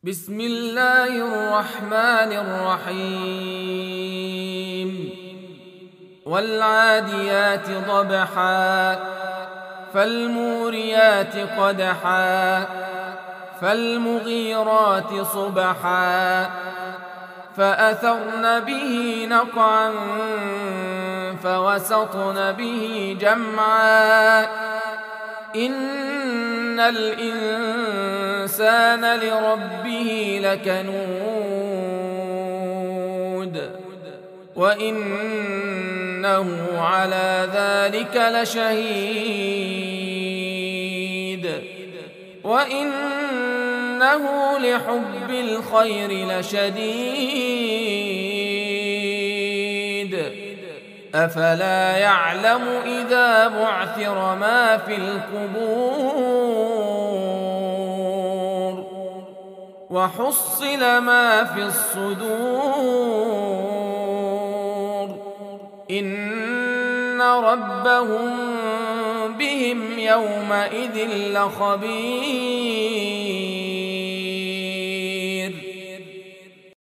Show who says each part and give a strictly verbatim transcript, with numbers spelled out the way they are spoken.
Speaker 1: بسم الله الرحمن الرحيم والعاديات ضبحا فالموريات قدحا فالمغيرات صبحا فأثرن به نقعا فوسطن به جمعا إن الإنسان لربه لكنود وإنه على ذلك لشهيد وإنه لحب الخير لشديد أفلا يعلم إذا بعثر ما في القبور وحصل ما في الصدور إن ربهم بهم يومئذ لخبير.